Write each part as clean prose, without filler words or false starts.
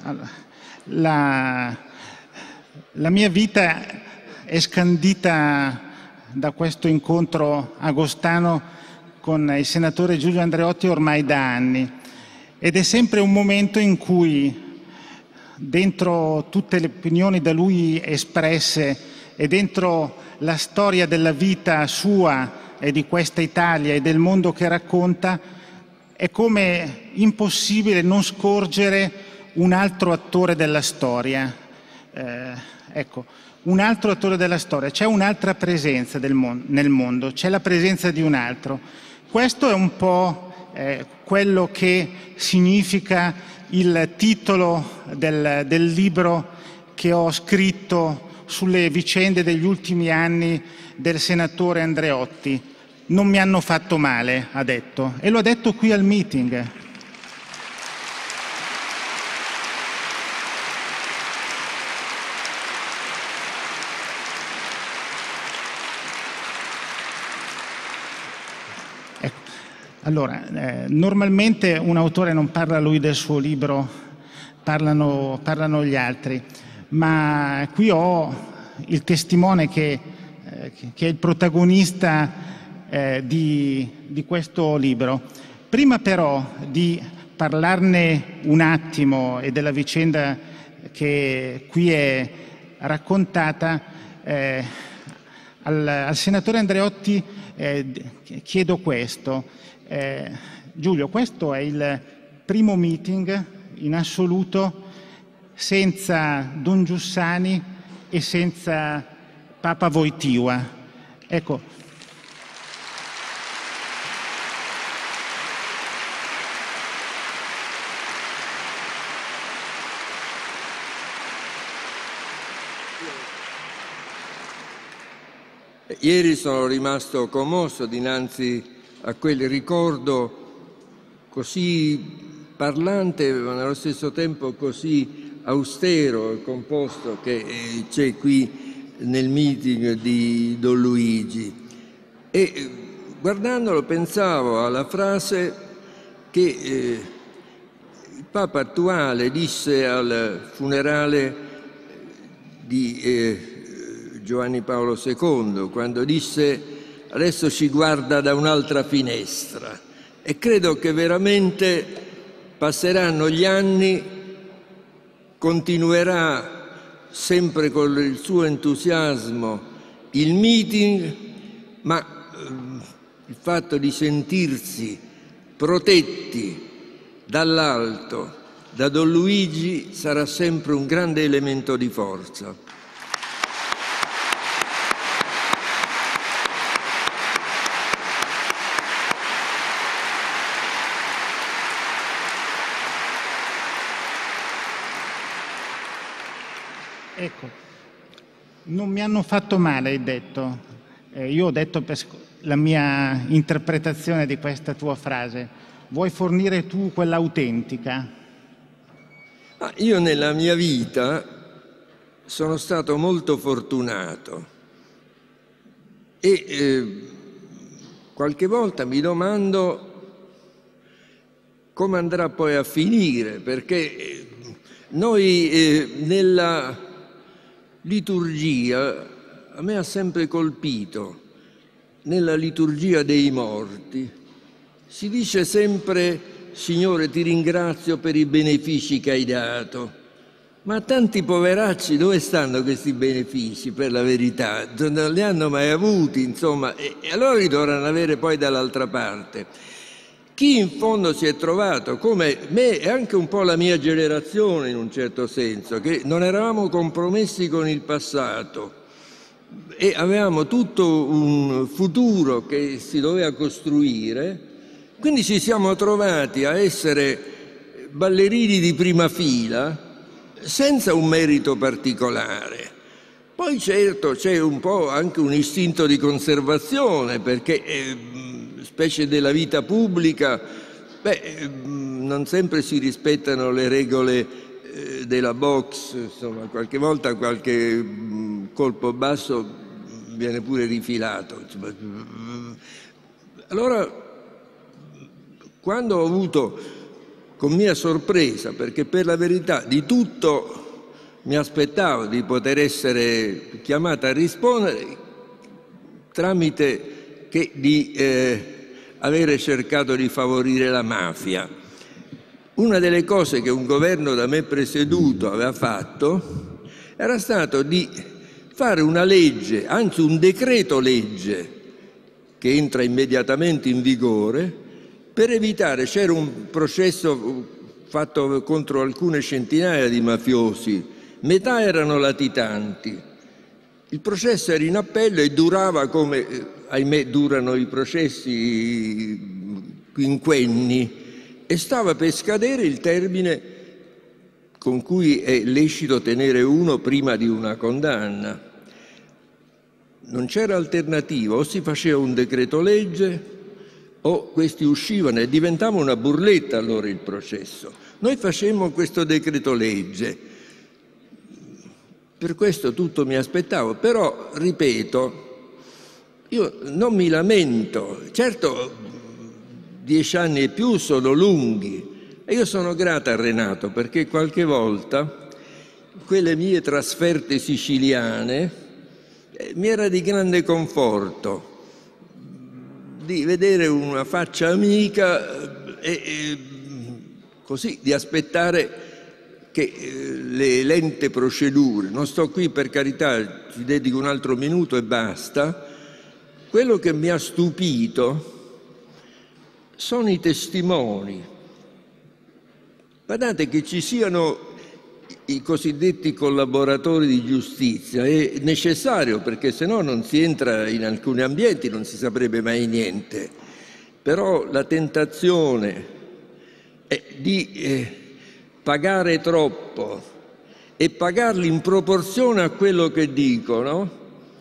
la mia vita è scandita da questo incontro agostano con il senatore Giulio Andreotti ormai da anni, ed è sempre un momento in cui, dentro tutte le opinioni da lui espresse e dentro la storia della vita sua e di questa Italia e del mondo che racconta, è come impossibile non scorgere un altro attore della storia. Ecco, un altro attore della storia, c'è un'altra presenza nel mondo, c'è la presenza di un altro. Questo è un po' quello che significa il titolo del libro che ho scritto sulle vicende degli ultimi anni del senatore Andreotti. Non mi hanno fatto male, ha detto, e lo ha detto qui al meeting. Allora, normalmente un autore non parla lui del suo libro, parlano gli altri, ma qui ho il testimone che è il protagonista di questo libro. Prima però di parlarne un attimo e della vicenda che qui è raccontata, al senatore Andreotti chiedo questo. Giulio, questo è il primo meeting in assoluto senza Don Giussani e senza Papa Wojtyła. Ecco. Ieri sono rimasto commosso dinanzi a quel ricordo così parlante, ma nello stesso tempo così austero e composto che c'è qui nel meeting di Don Luigi. E guardandolo pensavo alla frase che il Papa attuale disse al funerale di Giovanni Paolo II, quando disse: adesso ci guarda da un'altra finestra. E credo che veramente passeranno gli anni, continuerà sempre con il suo entusiasmo il meeting, ma il fatto di sentirsi protetti dall'alto da Don Luigi sarà sempre un grande elemento di forza. Ecco, non mi hanno fatto male, hai detto. Io ho detto la mia interpretazione di questa tua frase. Vuoi fornire tu quella autentica? Io nella mia vita sono stato molto fortunato e qualche volta mi domando come andrà poi a finire, perché noi nella liturgia, a me ha sempre colpito, nella liturgia dei morti, si dice sempre: Signore, ti ringrazio per i benefici che hai dato. Ma tanti poveracci dove stanno questi benefici, per la verità? Non li hanno mai avuti, insomma, e allora li dovranno avere poi dall'altra parte. Chi in fondo si è trovato, come me e anche un po' la mia generazione in un certo senso, che non eravamo compromessi con il passato e avevamo tutto un futuro che si doveva costruire, quindi ci siamo trovati a essere ballerini di prima fila senza un merito particolare. Poi certo c'è un po' anche un istinto di conservazione, perché specie della vita pubblica, non sempre si rispettano le regole della box, insomma, qualche volta qualche colpo basso viene pure rifilato. Allora, quando ho avuto con mia sorpresa, perché per la verità di tutto mi aspettavo di poter essere chiamata a rispondere tramite che di avere cercato di favorire la mafia. Una delle cose che un governo da me presieduto aveva fatto era stato di fare una legge, anzi un decreto legge che entra immediatamente in vigore per evitare, c'era un processo fatto contro alcune centinaia di mafiosi, metà erano latitanti. Il processo era in appello e durava come, ahimè, durano i processi quinquenni, e stava per scadere il termine con cui è lecito tenere uno prima di una condanna. Non c'era alternativa, o si faceva un decreto legge o questi uscivano e diventava una burletta allora il processo. Noi facemmo questo decreto legge, per questo tutto mi aspettavo, però ripeto, io non mi lamento, certo 10 anni e più sono lunghi e io sono grata a Renato perché qualche volta quelle mie trasferte siciliane mi era di grande conforto di vedere una faccia amica e così di aspettare che le lente procedure, non sto qui per carità, ci dedico un altro minuto e basta, quello che mi ha stupito sono i testimoni. Guardate che ci siano i cosiddetti collaboratori di giustizia, è necessario perché se no non si entra in alcuni ambienti, non si saprebbe mai niente. Però la tentazione è di pagare troppo e pagarli in proporzione a quello che dicono,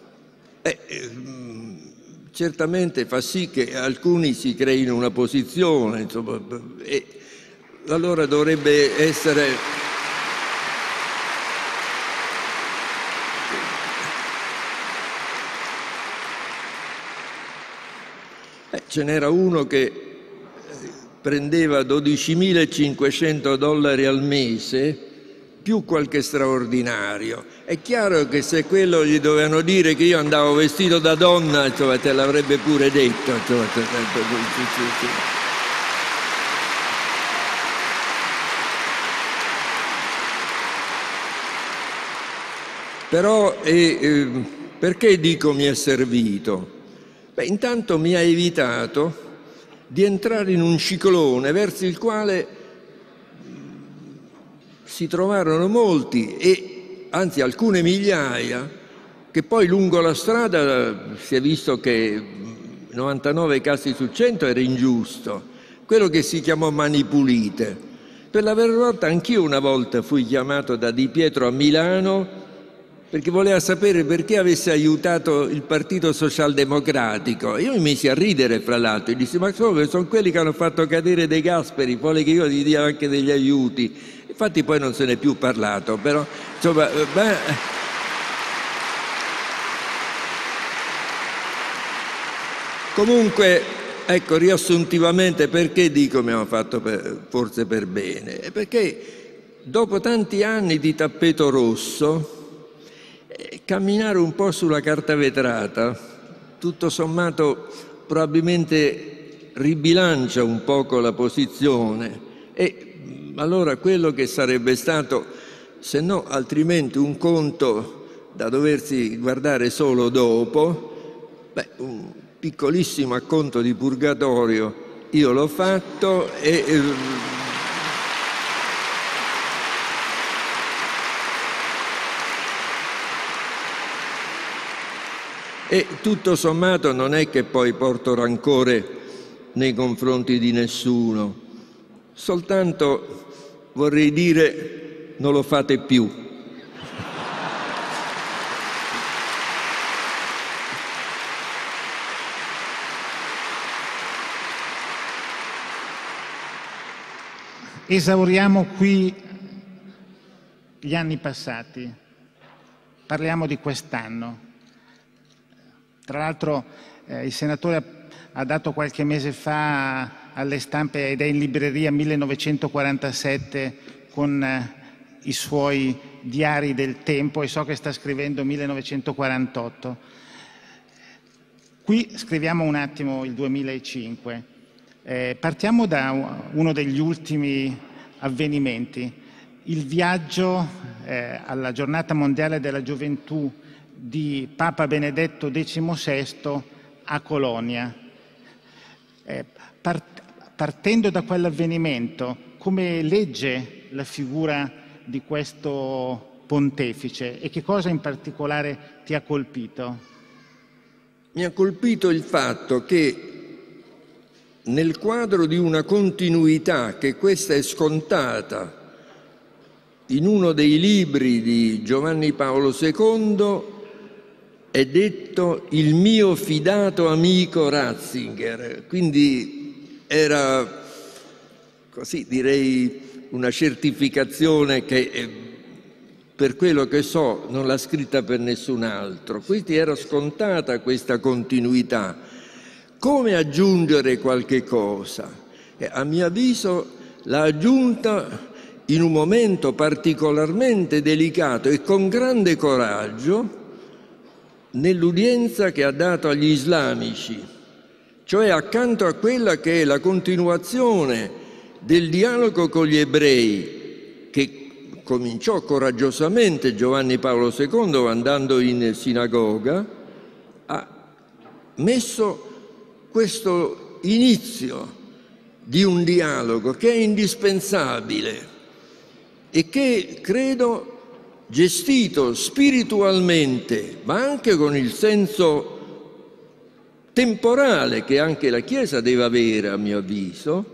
certamente fa sì che alcuni si creino una posizione, insomma, e allora dovrebbe essere... Ce n'era uno che prendeva $12.500 al mese più qualche straordinario. È chiaro che se quello gli dovevano dire che io andavo vestito da donna, insomma, te l'avrebbe pure detto. Insomma, Però perché dico mi è servito? Beh, intanto mi ha evitato di entrare in un ciclone verso il quale si trovarono molti, e anzi alcune migliaia, che poi lungo la strada si è visto che 99 casi su 100 era ingiusto, quello che si chiamò mani pulite. Per la verità anch'io una volta fui chiamato da Di Pietro a Milano perché voleva sapere perché avesse aiutato il Partito Socialdemocratico. Io mi misi a ridere, fra l'altro, e dissi: ma sono quelli che hanno fatto cadere De Gasperi, vuole che io gli dia anche degli aiuti. Infatti poi non se n'è più parlato, però insomma... Comunque, ecco, riassuntivamente, perché dico mi hanno fatto forse per bene? Perché dopo tanti anni di tappeto rosso, camminare un po' sulla carta vetrata, tutto sommato probabilmente ribilancia un poco la posizione, e allora quello che sarebbe stato, se no altrimenti un conto da doversi guardare solo dopo, un piccolissimo acconto di purgatorio io l'ho fatto e tutto sommato non è che poi porto rancore nei confronti di nessuno, soltanto vorrei dire non lo fate più. Esauriamo qui gli anni passati, parliamo di quest'anno. Tra l'altro il senatore ha dato qualche mese fa alle stampe ed è in libreria 1947 con i suoi diari del tempo, e so che sta scrivendo 1948. Qui scriviamo un attimo il 2005. Partiamo da uno degli ultimi avvenimenti, il viaggio alla Giornata Mondiale della Gioventù di Papa Benedetto XVI a Colonia. Partendo da quell'avvenimento, come legge la figura di questo pontefice e che cosa in particolare ti ha colpito? Mi ha colpito il fatto che nel quadro di una continuità, che questa è scontata in uno dei libri di Giovanni Paolo II, è detto il mio fidato amico Ratzinger, quindi era, così direi, una certificazione che per quello che so non l'ha scritta per nessun altro. Quindi era scontata questa continuità. Come aggiungere qualche cosa? A mio avviso l'ha aggiunta in un momento particolarmente delicato e con grande coraggio nell'udienza che ha dato agli islamici, cioè accanto a quella che è la continuazione del dialogo con gli ebrei, che cominciò coraggiosamente Giovanni Paolo II andando in sinagoga, ha messo questo inizio di un dialogo che è indispensabile e che credo gestito spiritualmente, ma anche con il senso temporale che anche la Chiesa deve avere, a mio avviso,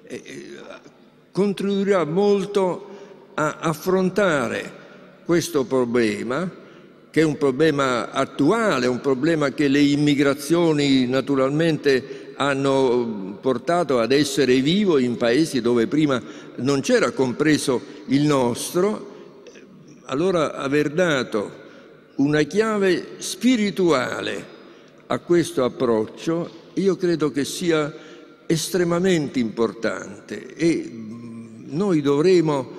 contribuirà molto a affrontare questo problema, che è un problema attuale, un problema che le immigrazioni naturalmente hanno portato ad essere vivo in paesi dove prima non c'era compreso il nostro. Allora aver dato una chiave spirituale a questo approccio io credo che sia estremamente importante e noi dovremo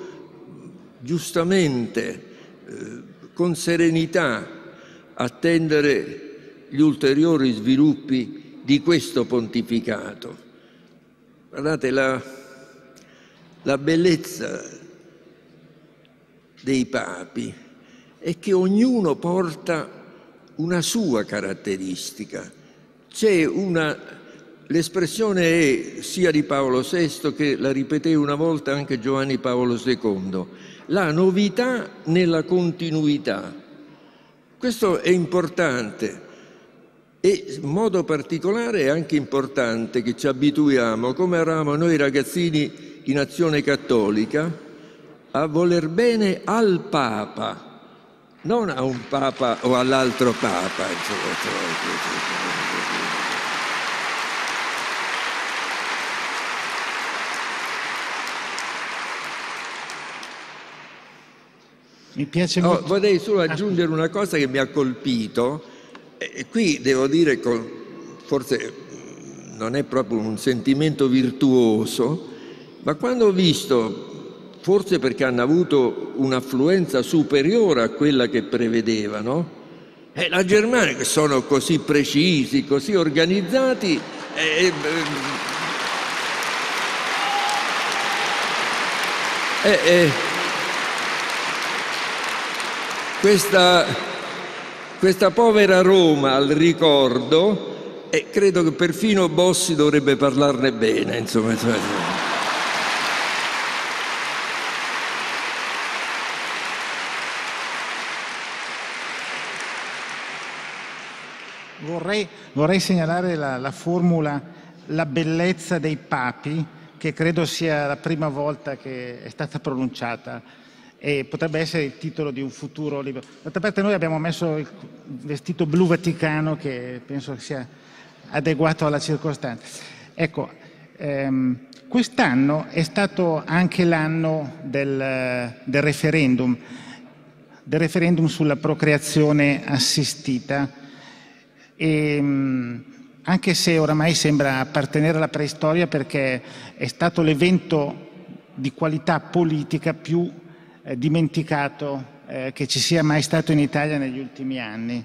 giustamente con serenità attendere gli ulteriori sviluppi di questo pontificato. Guardate, la bellezza dei papi è che ognuno porta una sua caratteristica. L'espressione è sia di Paolo VI che la ripeté una volta anche Giovanni Paolo II, la novità nella continuità. Questo è importante e in modo particolare è anche importante che ci abituiamo, come eravamo noi ragazzini in Azione Cattolica, a voler bene al Papa, non a un Papa o all'altro Papa. Mi piace molto. Vorrei solo aggiungere una cosa che mi ha colpito, e qui devo dire, forse non è proprio un sentimento virtuoso, ma quando ho visto, forse perché hanno avuto un'affluenza superiore a quella che prevedevano, la Germania, che sono così precisi, così organizzati, questa povera Roma al ricordo, credo che perfino Bossi dovrebbe parlarne bene, insomma. Vorrei segnalare la formula "la bellezza dei papi", che credo sia la prima volta che è stata pronunciata e potrebbe essere il titolo di un futuro libro. D'altra parte noi abbiamo messo il vestito blu vaticano, che penso sia adeguato alla circostanza. Ecco, quest'anno è stato anche l'anno del referendum sulla procreazione assistita. E anche se oramai sembra appartenere alla preistoria, perché è stato l'evento di qualità politica più dimenticato che ci sia mai stato in Italia negli ultimi anni.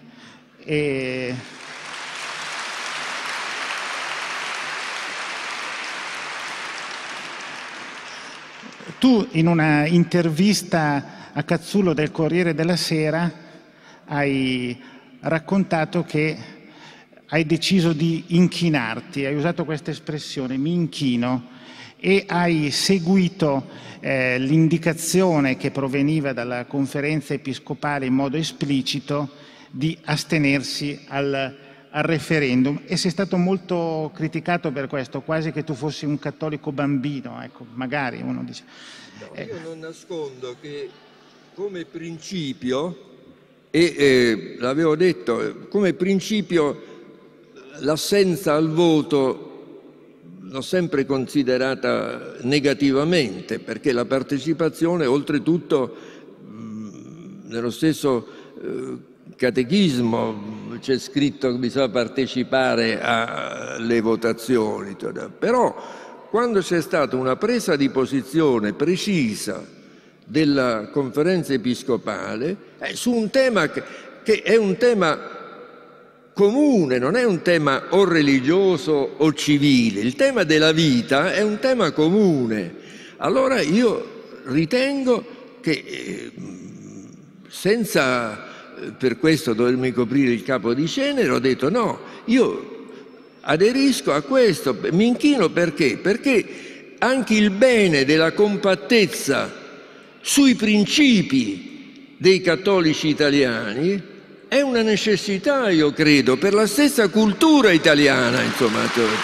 Tu in una intervista a Cazzullo del Corriere della Sera hai raccontato che hai deciso di inchinarti, hai usato questa espressione, mi inchino, e hai seguito l'indicazione che proveniva dalla conferenza episcopale in modo esplicito di astenersi al referendum, e sei stato molto criticato per questo, quasi che tu fossi un cattolico bambino, ecco, magari uno dice. No, io non nascondo che come principio, e l'avevo detto, come principio l'assenza al voto l'ho sempre considerata negativamente, perché la partecipazione, oltretutto, nello stesso catechismo c'è scritto che bisogna partecipare alle votazioni, però quando c'è stata una presa di posizione precisa della conferenza episcopale su un tema che è un tema comune, non è un tema o religioso o civile, il tema della vita è un tema comune, allora io ritengo che senza per questo dovermi coprire il capo di cenere, ho detto no, io aderisco a questo, mi inchino perché? Perché anche il bene della compattezza sui principi dei cattolici italiani è una necessità, io credo, per la stessa cultura italiana, insomma.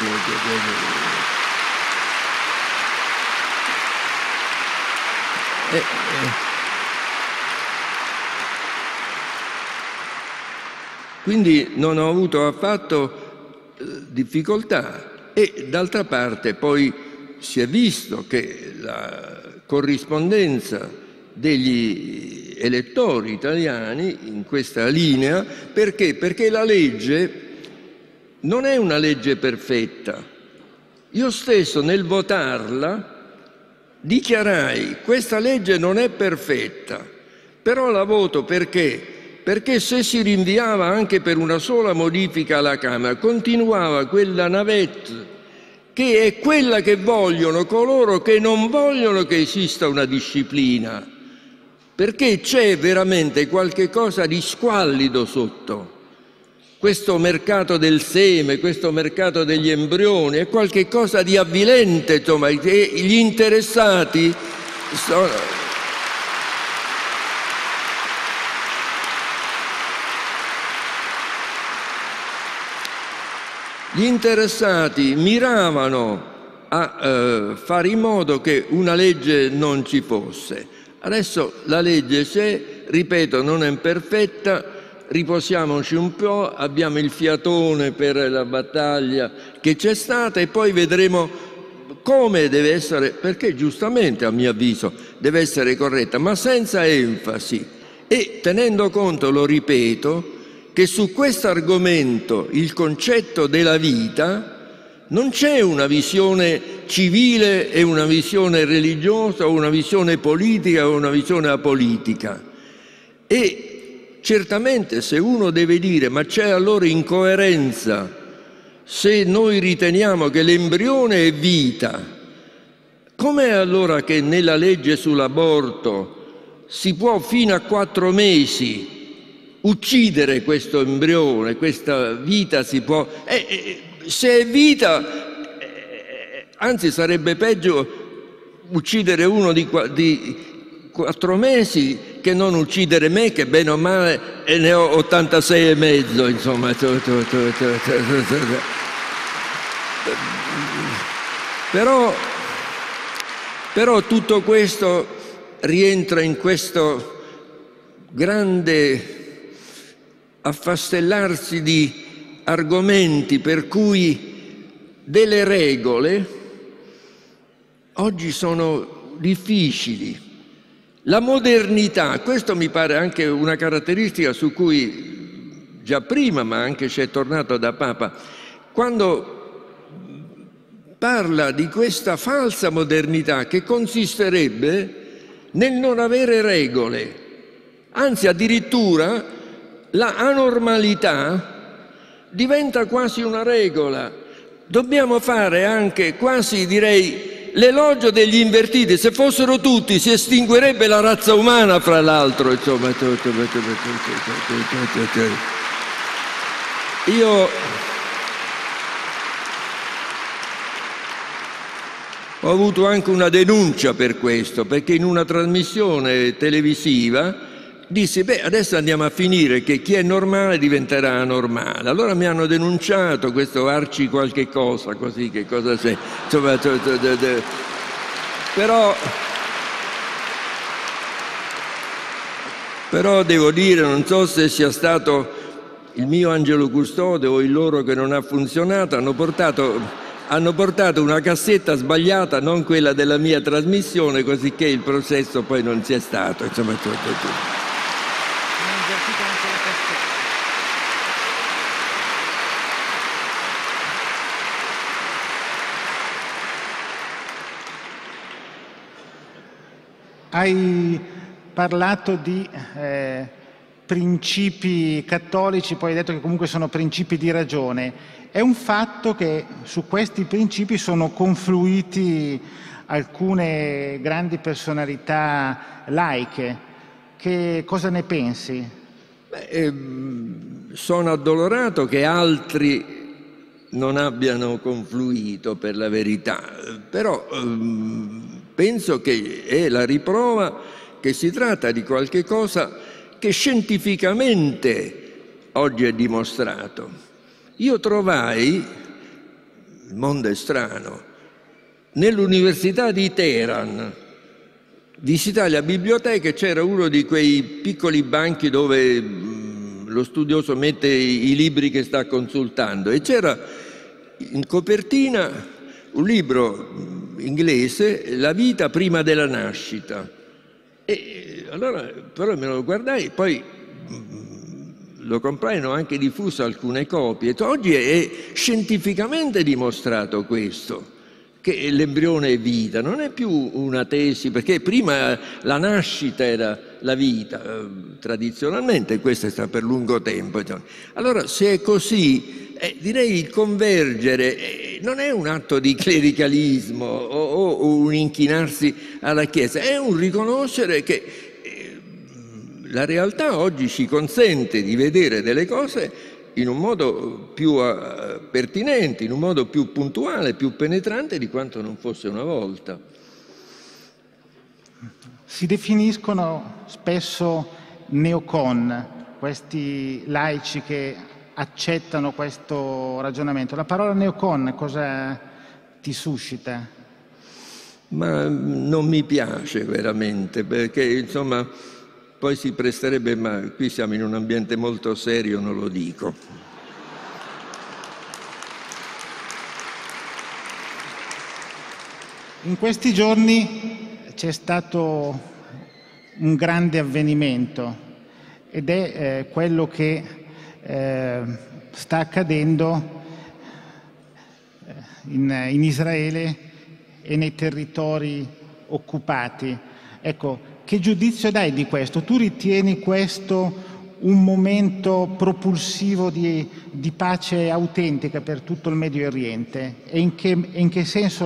Quindi non ho avuto affatto difficoltà, e d'altra parte poi si è visto che la corrispondenza degli elettori italiani in questa linea, perché? Perché la legge non è una legge perfetta. Io stesso nel votarla dichiarai: questa legge non è perfetta, però la voto perché? Perché se si rinviava anche per una sola modifica alla Camera, continuava quella navette che è quella che vogliono coloro che non vogliono che esista una disciplina, perché c'è veramente qualche cosa di squallido sotto. Questo mercato del seme, questo mercato degli embrioni, è qualche cosa di avvilente, insomma, e gli interessati sono... Gli interessati miravano a fare in modo che una legge non ci fosse. Adesso la legge c'è, ripeto, non è perfetta, riposiamoci un po', abbiamo il fiatone per la battaglia che c'è stata e poi vedremo come deve essere, perché giustamente a mio avviso deve essere corretta, ma senza enfasi e tenendo conto, lo ripeto, che su questo argomento, il concetto della vita, non c'è una visione civile e una visione religiosa o una visione politica o una visione apolitica. E certamente se uno deve dire ma c'è allora incoerenza se noi riteniamo che l'embrione è vita, com'è allora che nella legge sull'aborto si può fino a 4 mesi uccidere questo embrione, questa vita si può... se è vita, anzi sarebbe peggio uccidere uno di 4 mesi che non uccidere me, che bene o male ne ho 86 e mezzo, insomma. Però tutto questo rientra in questo grande affastellarsi di argomenti per cui delle regole oggi sono difficili. La modernità, questo mi pare anche una caratteristica su cui già prima, ma anche c'è tornato da Papa, quando parla di questa falsa modernità che consisterebbe nel non avere regole, anzi addirittura la anormalità diventa quasi una regola. Dobbiamo fare anche quasi, direi, l'elogio degli invertiti. Se fossero tutti si estinguerebbe la razza umana, fra l'altro. Insomma, io ho avuto anche una denuncia per questo, perché in una trasmissione televisiva dissi: beh, adesso andiamo a finire che chi è normale diventerà anormale. Allora mi hanno denunciato, questo Arci qualche cosa, così, che cosa c'è? Insomma, però devo dire, non so se sia stato il mio angelo custode o il loro che non ha funzionato, hanno portato una cassetta sbagliata, non quella della mia trasmissione, così che il processo poi non c'è stato. Insomma, hai parlato di principi cattolici, poi hai detto che comunque sono principi di ragione. È un fatto che su questi principi sono confluiti alcune grandi personalità laiche. Che cosa ne pensi? Beh, sono addolorato che altri non abbiano confluito, per la verità, però penso che è la riprova che si tratta di qualche cosa che scientificamente oggi è dimostrato. Io trovai, il mondo è strano, nell'Università di Teheran, visitai la biblioteca e c'era uno di quei piccoli banchi dove lo studioso mette i libri che sta consultando, e c'era in copertina un libro inglese, La vita prima della nascita. E allora però me lo guardai, poi lo comprai, hanno anche diffuso alcune copie. Oggi è scientificamente dimostrato questo, che l'embrione è vita, non è più una tesi, perché prima la nascita era la vita, tradizionalmente, questo è stato per lungo tempo. Allora, se è così, direi il convergere non è un atto di clericalismo o un inchinarsi alla Chiesa, è un riconoscere che la realtà oggi ci consente di vedere delle cose in un modo più pertinente, in un modo più puntuale, più penetrante di quanto non fosse una volta. Si definiscono spesso neocon questi laici che accettano questo ragionamento. La parola neocon cosa ti suscita? Ma non mi piace veramente, perché insomma poi si presterebbe, ma qui siamo in un ambiente molto serio, non lo dico. In questi giorni c'è stato un grande avvenimento ed è quello che sta accadendo in Israele e nei territori occupati. Ecco, che giudizio dai di questo? Tu ritieni questo un momento propulsivo di pace autentica per tutto il Medio Oriente? E in che senso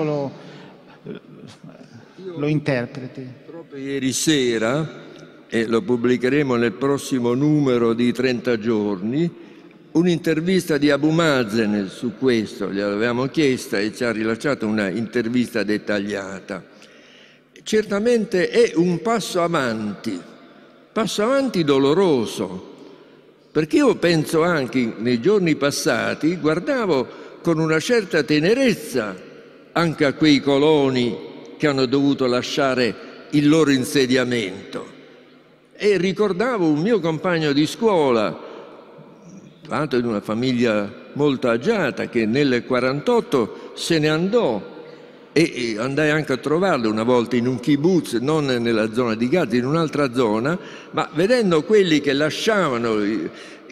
lo interpreti? Proprio ieri sera, e lo pubblicheremo nel prossimo numero di 30 giorni, un'intervista di Abu Mazen su questo, gliel'avevamo chiesta e ci ha rilasciato una intervista dettagliata. Certamente è un passo avanti doloroso, perché io penso anche nei giorni passati, guardavo con una certa tenerezza anche a quei coloni che hanno dovuto lasciare il loro insediamento, e ricordavo un mio compagno di scuola, tra l'altro di una famiglia molto agiata, che nel 1948 se ne andò, e andai anche a trovarlo una volta in un kibbutz, non nella zona di Gaza, in un'altra zona, ma vedendo quelli che lasciavano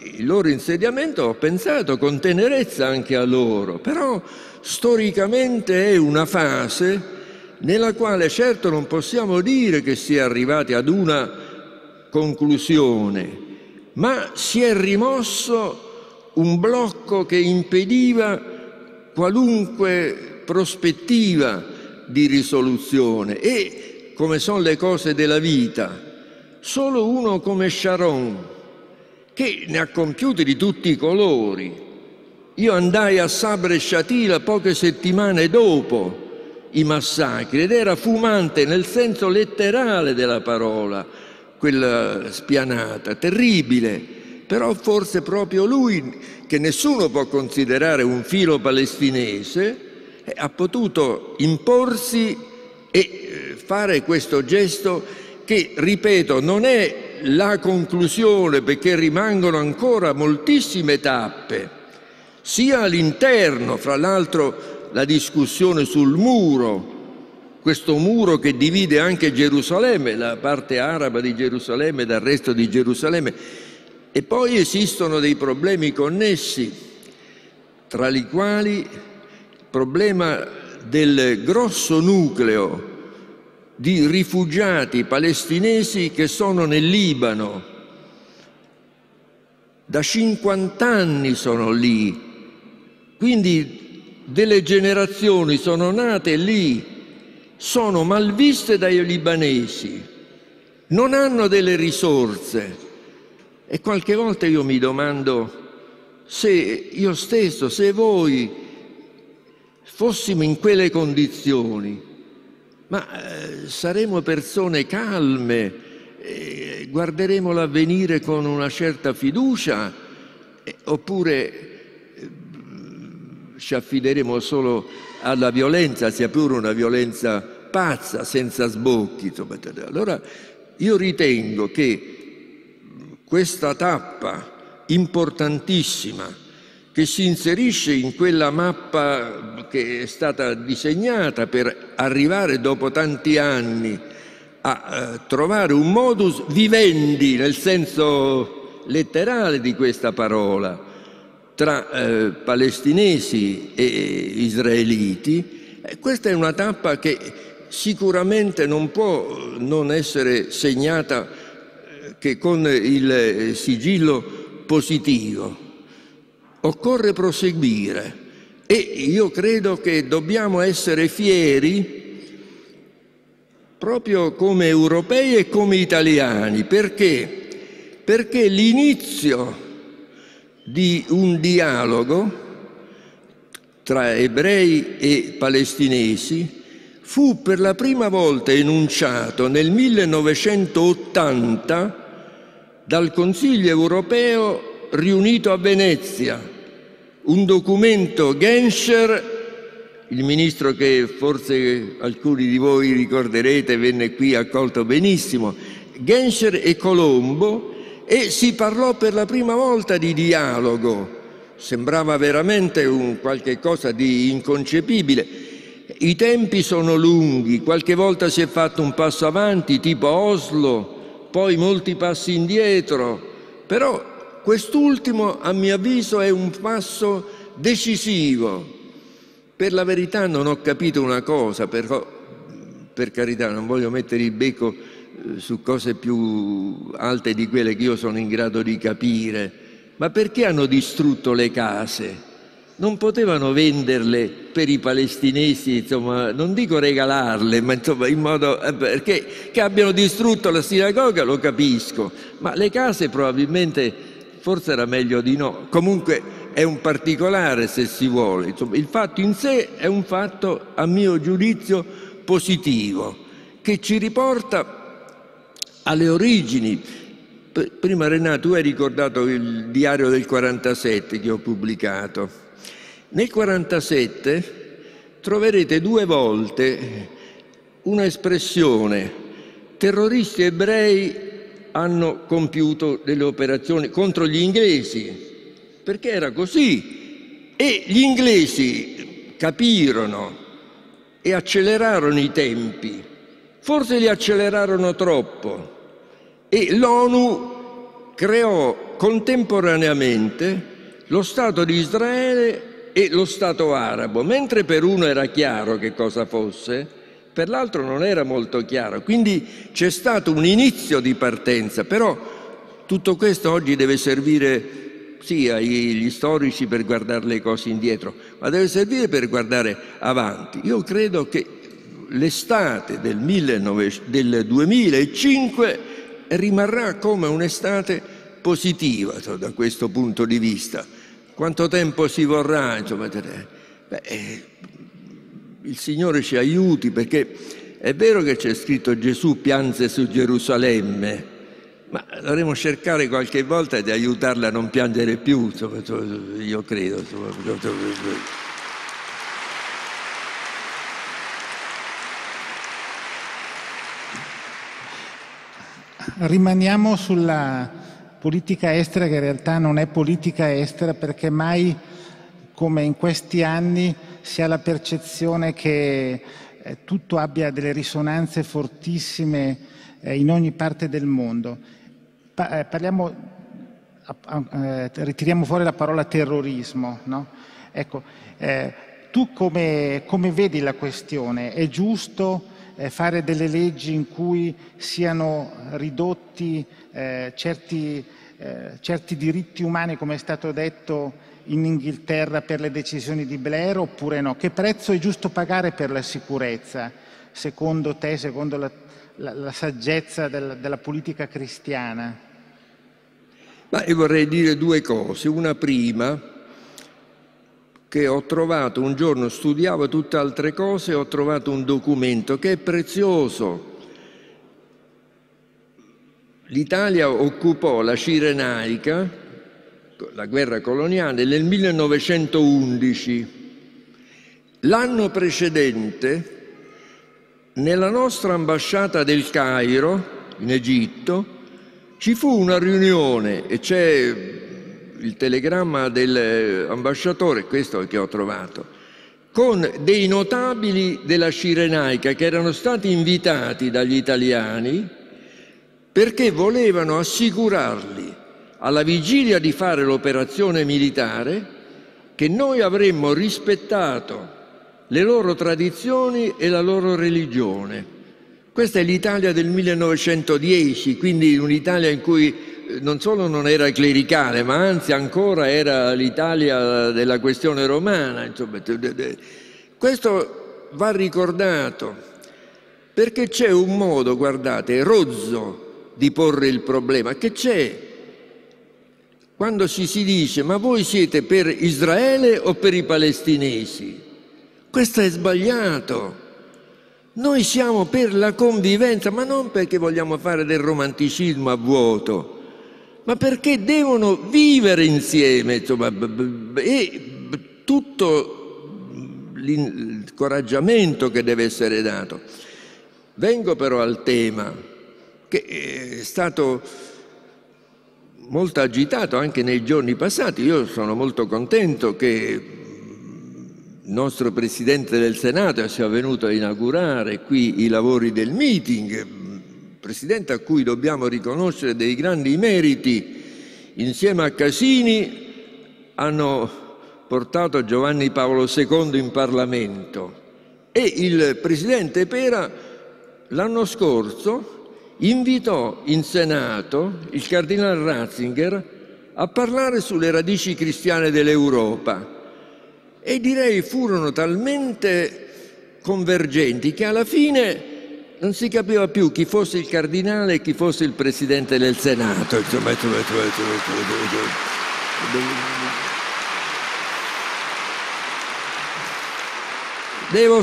il loro insediamento, ho pensato con tenerezza anche a loro, però storicamente è una fase nella quale certo non possiamo dire che si è arrivati ad una conclusione, ma si è rimosso un blocco che impediva qualunque prospettiva di risoluzione. E, come sono le cose della vita, solo uno come Sharon, che ne ha compiuti di tutti i colori. Io andai a Sabra e Shatila poche settimane dopo i massacri ed era fumante nel senso letterale della parola, quella spianata, terribile. Però forse proprio lui, che nessuno può considerare un filo palestinese, ha potuto imporsi e fare questo gesto che, ripeto, non è la conclusione, perché rimangono ancora moltissime tappe, sia all'interno, fra l'altro la discussione sul muro, questo muro che divide anche Gerusalemme, la parte araba di Gerusalemme dal resto di Gerusalemme, e poi esistono dei problemi connessi, tra i quali il problema del grosso nucleo di rifugiati palestinesi che sono nel Libano. Da 50 anni sono lì, quindi delle generazioni sono nate lì, sono malviste dai libanesi, non hanno delle risorse. E qualche volta io mi domando se io stesso, se voi fossimo in quelle condizioni, ma saremo persone calme, guarderemo l'avvenire con una certa fiducia, oppure ci affideremo solo alla violenza, sia pure una violenza pazza, senza sbocchi. Allora io ritengo che questa tappa importantissima, che si inserisce in quella mappa che è stata disegnata per arrivare dopo tanti anni a trovare un modus vivendi, nel senso letterale di questa parola, tra palestinesi e israeliti, questa è una tappa che sicuramente non può non essere segnata che con il sigillo positivo. Occorre proseguire e io credo che dobbiamo essere fieri proprio come europei e come italiani. Perché? Perché l'inizio di un dialogo tra ebrei e palestinesi fu per la prima volta enunciato nel 1980 dal Consiglio europeo riunito a Venezia, un documento Genscher, il ministro che forse alcuni di voi ricorderete venne qui accolto benissimo, Genscher e Colombo, e si parlò per la prima volta di dialogo. Sembrava veramente un qualche cosa di inconcepibile. I tempi sono lunghi, qualche volta si è fatto un passo avanti, tipo Oslo, poi molti passi indietro, però quest'ultimo, a mio avviso, è un passo decisivo. Per la verità non ho capito una cosa, però, per carità, non voglio mettere il becco su cose più alte di quelle che io sono in grado di capire, ma perché hanno distrutto le case? Non potevano venderle per i palestinesi, insomma, non dico regalarle, ma insomma in modo perché che abbiano distrutto la sinagoga lo capisco, ma le case probabilmente forse era meglio di no. Comunque è un particolare, se si vuole. Insomma, il fatto in sé è un fatto, a mio giudizio, positivo, che ci riporta alle origini. Prima Renato, tu hai ricordato il diario del 47 che ho pubblicato. Nel 47 troverete 2 volte un'espressione: terroristi ebrei hanno compiuto delle operazioni contro gli inglesi, perché era così, e gli inglesi capirono e accelerarono i tempi, forse li accelerarono troppo, e l'ONU creò contemporaneamente lo Stato di Israele e lo Stato arabo, mentre per uno era chiaro che cosa fosse, per l'altro non era molto chiaro. Quindi c'è stato un inizio di partenza, però tutto questo oggi deve servire sì agli storici per guardare le cose indietro, ma deve servire per guardare avanti. Io credo che l'estate del 2005 rimarrà come un'estate positiva da questo punto di vista. Quanto tempo ci vorrà? Insomma, il Signore ci aiuti, perché è vero che c'è scritto Gesù pianse su Gerusalemme, ma dovremo cercare qualche volta di aiutarla a non piangere più, insomma, io credo. Insomma. Rimaniamo sulla politica estera, che in realtà non è politica estera, perché mai come in questi anni si ha la percezione che tutto abbia delle risonanze fortissime in ogni parte del mondo. Ritiriamo fuori la parola terrorismo, no? Ecco, tu come vedi la questione? È giusto fare delle leggi in cui siano ridotti certi diritti umani, come è stato detto in Inghilterra per le decisioni di Blair, oppure no? Che prezzo è giusto pagare per la sicurezza, secondo te, secondo la saggezza della politica cristiana? Ma io vorrei dire due cose. Una prima, che ho trovato un giorno, studiavo tutte altre cose e ho trovato un documento che è prezioso. L'Italia occupò la Cirenaica, la guerra coloniale, nel 1911. L'anno precedente, nella nostra ambasciata del Cairo, in Egitto, ci fu una riunione, e c'è il telegramma dell'ambasciatore, questo che ho trovato, con dei notabili della Cirenaica che erano stati invitati dagli italiani perché volevano assicurarli, alla vigilia di fare l'operazione militare, che noi avremmo rispettato le loro tradizioni e la loro religione. Questa è l'Italia del 1910, quindi un'Italia in cui non solo non era clericale, ma anzi ancora era l'Italia della questione romana. Insomma, questo va ricordato, perché c'è un modo, guardate, rozzo di porre il problema, che c'è quando si dice: ma voi siete per Israele o per i palestinesi? Questo è sbagliato. Noi siamo per la convivenza, ma non perché vogliamo fare del romanticismo a vuoto, ma perché devono vivere insieme, insomma, e tutto l'incoraggiamento che deve essere dato. Vengo però al tema che è stato molto agitato anche nei giorni passati. Io sono molto contento che il nostro Presidente del Senato sia venuto a inaugurare qui i lavori del meeting, Presidente a cui dobbiamo riconoscere dei grandi meriti. Insieme a Casini hanno portato Giovanni Paolo II in Parlamento, e il Presidente Pera l'anno scorso invitò in Senato il Cardinal Ratzinger a parlare sulle radici cristiane dell'Europa, e direi furono talmente convergenti che alla fine non si capiva più chi fosse il cardinale e chi fosse il Presidente del Senato. Insomma, devo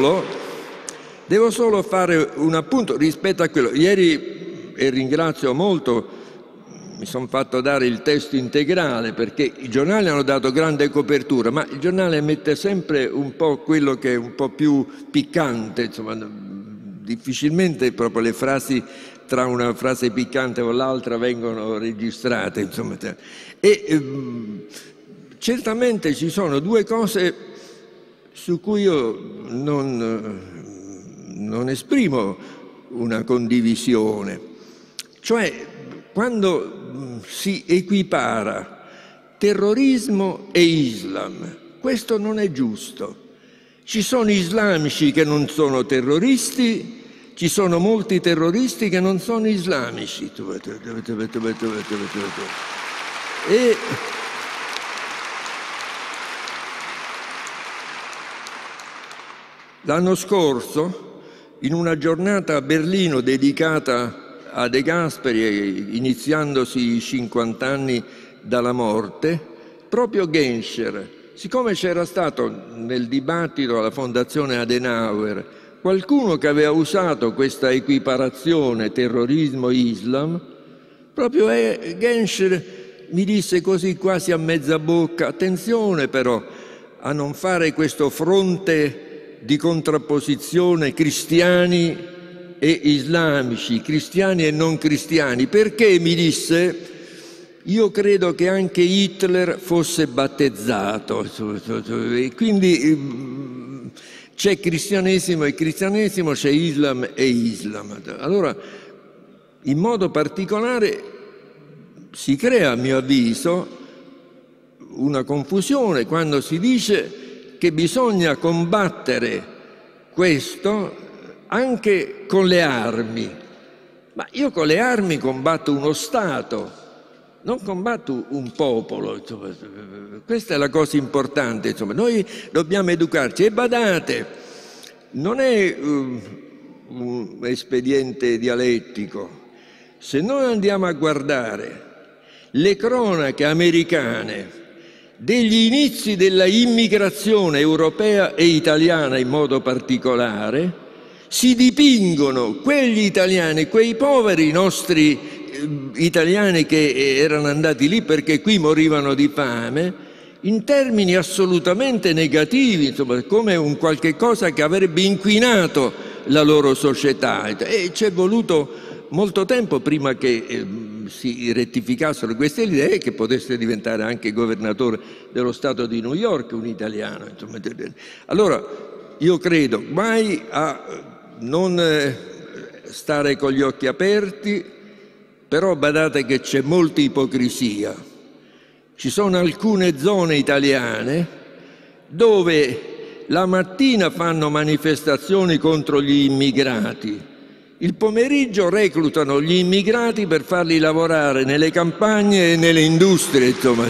solo fare un appunto rispetto a quello. Ieri, e ringrazio molto, mi sono fatto dare il testo integrale, perché i giornali hanno dato grande copertura, ma il giornale mette sempre un po' quello che è un po' più piccante, insomma, difficilmente proprio le frasi, tra una frase piccante o l'altra, vengono registrate, insomma. E certamente ci sono due cose su cui io non esprimo una condivisione, cioè quando si equipara terrorismo e Islam. Questo non è giusto. Ci sono islamici che non sono terroristi, ci sono molti terroristi che non sono islamici. E l'anno scorso, in una giornata a Berlino dedicata a De Gasperi, iniziandosi i 50 anni dalla morte, proprio Genscher, siccome c'era stato nel dibattito alla Fondazione Adenauer qualcuno che aveva usato questa equiparazione terrorismo-Islam, proprio Genscher mi disse così quasi a mezza bocca: attenzione però a non fare questo fronte di contrapposizione cristiani e islamici, cristiani e non cristiani, perché, mi disse, io credo che anche Hitler fosse battezzato, e quindi c'è cristianesimo e cristianesimo, c'è Islam e Islam. Allora, in modo particolare si crea, a mio avviso, una confusione quando si dice che bisogna combattere questo anche con le armi. Ma io con le armi combatto uno Stato, non combatto un popolo, insomma. Questa è la cosa importante, insomma. Noi dobbiamo educarci e badate, non è un espediente dialettico. Se noi andiamo a guardare le cronache americane degli inizi della immigrazione europea e italiana in modo particolare, si dipingono quegli italiani, quei poveri nostri italiani che erano andati lì perché qui morivano di fame, in termini assolutamente negativi, insomma, come un qualche cosa che avrebbe inquinato la loro società. E ci è voluto molto tempo prima che si rettificassero queste idee, che potesse diventare anche governatore dello Stato di New York un italiano, insomma. Allora io credo mai a non stare con gli occhi aperti, però badate che c'è molta ipocrisia. Ci sono alcune zone italiane dove la mattina fanno manifestazioni contro gli immigrati, il pomeriggio reclutano gli immigrati per farli lavorare nelle campagne e nelle industrie, insomma.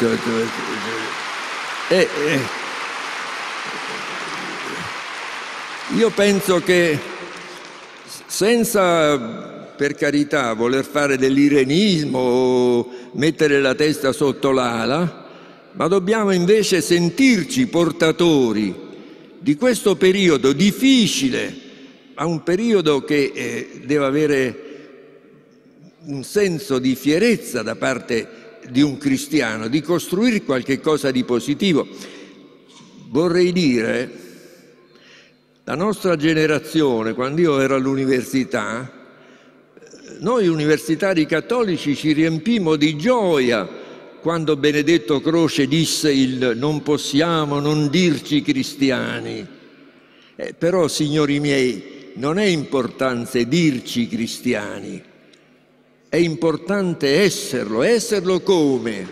Io penso che, senza, per carità, voler fare dell'irenismo o mettere la testa sotto l'ala, ma dobbiamo invece sentirci portatori di questo periodo difficile, ma un periodo che deve avere un senso di fierezza da parte di un cristiano, di costruire qualche cosa di positivo. Vorrei dire, la nostra generazione, quando io ero all'università, noi universitari cattolici ci riempimmo di gioia quando Benedetto Croce disse il "non possiamo non dirci cristiani". Però, signori miei, non è importante dirci cristiani, è importante esserlo. Esserlo come?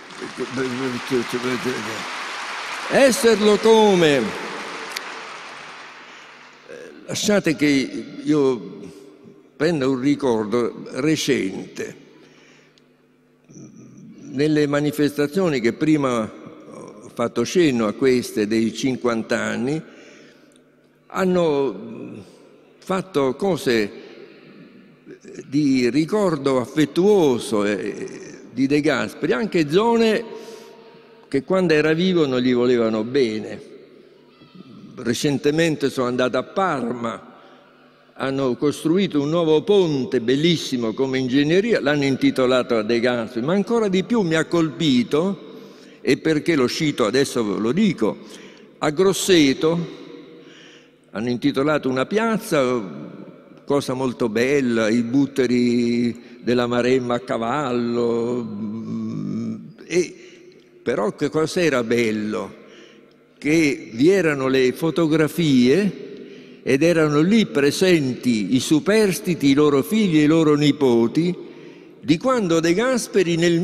Esserlo come? Lasciate che io prenda un ricordo recente. Nelle manifestazioni che prima ho fatto cenno a queste dei 50 anni, hanno fatto cose di ricordo affettuoso di De Gasperi, anche zone che quando era vivo non gli volevano bene. Recentemente sono andato a Parma, hanno costruito un nuovo ponte bellissimo come ingegneria, l'hanno intitolato a De Gasperi, ma ancora di più mi ha colpito, e perché lo cito adesso ve lo dico, a Grosseto hanno intitolato una piazza, cosa molto bella, i butteri della Maremma a cavallo, però che cos'era bello? Che vi erano le fotografie ed erano lì presenti i superstiti, i loro figli e i loro nipoti, di quando De Gasperi nel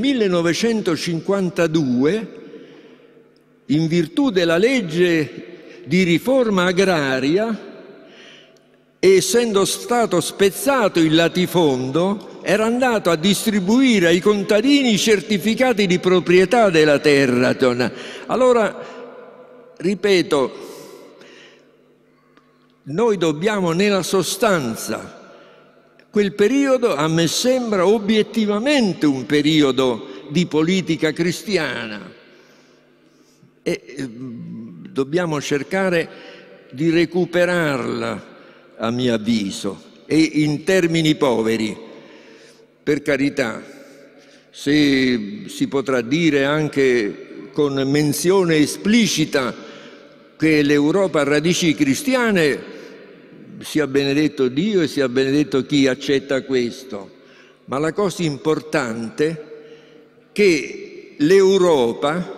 1952, in virtù della legge di riforma agraria, essendo stato spezzato il latifondo, era andato a distribuire ai contadini i certificati di proprietà della terra. Allora, ripeto, noi dobbiamo nella sostanza, quel periodo a me sembra obiettivamente un periodo di politica cristiana e dobbiamo cercare di recuperarla, a mio avviso, e in termini poveri. Per carità, se si potrà dire anche con menzione esplicita che l'Europa ha radici cristiane, sia benedetto Dio e sia benedetto chi accetta questo. Ma la cosa importante è che l'Europa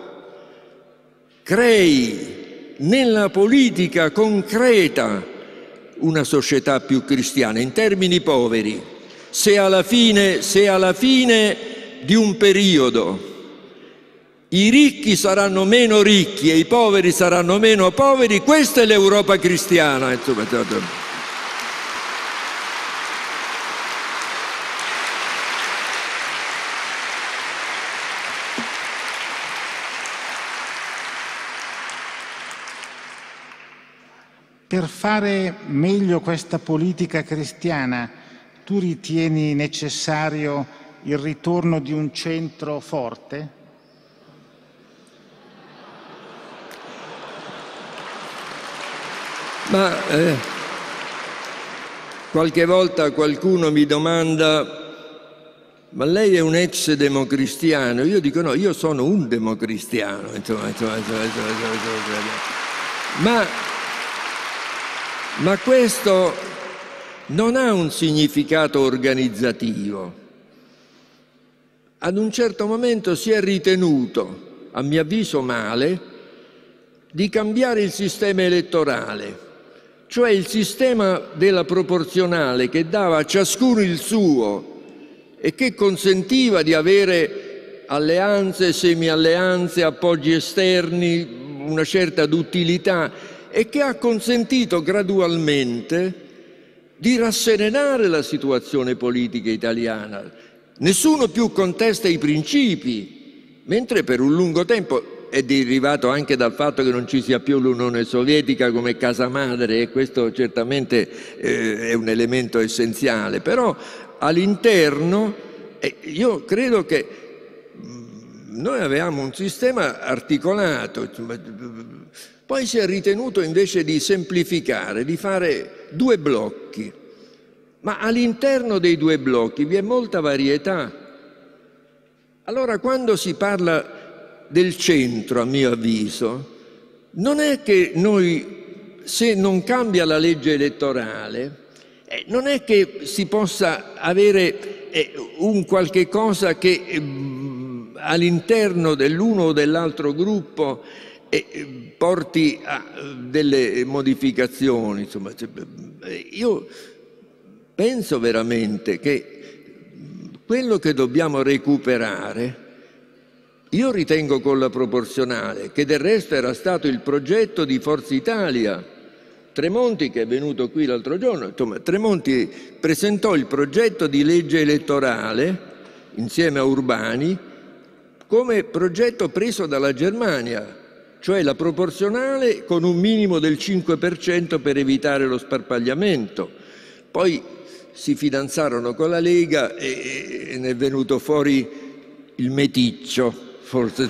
crei nella politica concreta una società più cristiana, in termini poveri. Se alla fine di un periodo i ricchi saranno meno ricchi e i poveri saranno meno poveri, questa è l'Europa cristiana. Per fare meglio questa politica cristiana, tu ritieni necessario il ritorno di un centro forte? Ma qualche volta qualcuno mi domanda: ma lei è un ex democristiano? Io dico no, io sono un democristiano. Ma questo non ha un significato organizzativo. Ad un certo momento si è ritenuto, a mio avviso male, di cambiare il sistema elettorale, cioè il sistema della proporzionale che dava a ciascuno il suo e che consentiva di avere alleanze, semialleanze, appoggi esterni, una certa duttilità, e che ha consentito gradualmente di rasserenare la situazione politica italiana. Nessuno più contesta i principi, mentre per un lungo tempo è derivato anche dal fatto che non ci sia più l'Unione Sovietica come casa madre, e questo certamente è un elemento essenziale, però all'interno io credo che noi avevamo un sistema articolato. Poi si è ritenuto invece di semplificare, di fare due blocchi, ma all'interno dei due blocchi vi è molta varietà. Allora, quando si parla del centro, a mio avviso, non è che noi, se non cambia la legge elettorale, non è che si possa avere un qualche cosa che all'interno dell'uno o dell'altro gruppo porti a delle modificazioni. Insomma, io penso veramente che quello che dobbiamo recuperare, io ritengo con la proporzionale, che del resto era stato il progetto di Forza Italia. Tremonti, che è venuto qui l'altro giorno, insomma, Tremonti presentò il progetto di legge elettorale insieme a Urbani come progetto preso dalla Germania, cioè la proporzionale con un minimo del 5% per evitare lo sparpagliamento. Poi si fidanzarono con la Lega e ne è venuto fuori il meticcio, forse.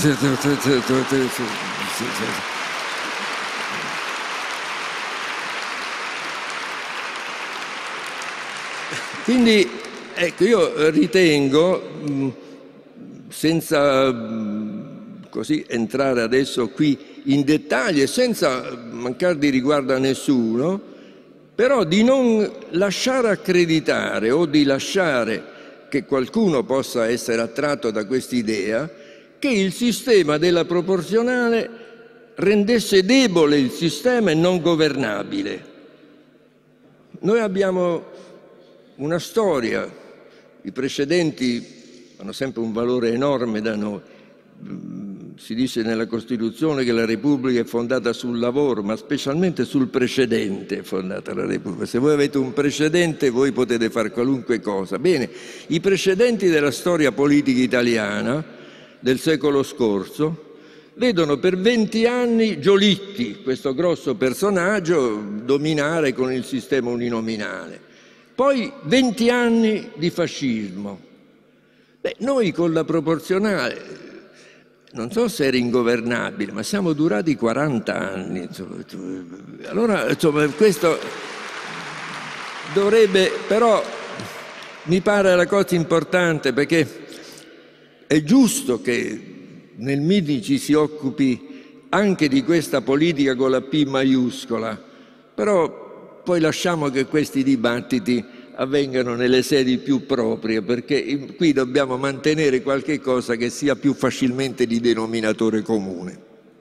Quindi, ecco, io ritengo, senza così entrare adesso qui in dettagli e senza mancare di riguardo a nessuno, però di non lasciare accreditare o di lasciare che qualcuno possa essere attratto da quest'idea che il sistema della proporzionale rendesse debole il sistema e non governabile. Noi abbiamo una storia I precedenti hanno sempre un valore enorme da noi. Si dice nella Costituzione che la Repubblica è fondata sul lavoro, ma specialmente sul precedente è fondata la Repubblica. Se voi avete un precedente, voi potete fare qualunque cosa. Bene, i precedenti della storia politica italiana del secolo scorso vedono per 20 anni Giolitti, questo grosso personaggio, dominare con il sistema uninominale. Poi 20 anni di fascismo. Beh, noi con la proporzionale, non so se era ingovernabile, ma siamo durati 40 anni. Allora, insomma, questo dovrebbe, però, mi pare la cosa importante, perché è giusto che nel MIDI ci si occupi anche di questa politica con la P maiuscola, però poi lasciamo che questi dibattiti avvengano nelle sedi più proprie, perché qui dobbiamo mantenere qualche cosa che sia più facilmente di denominatore comune.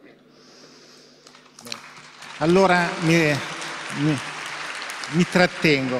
Allora mi trattengo.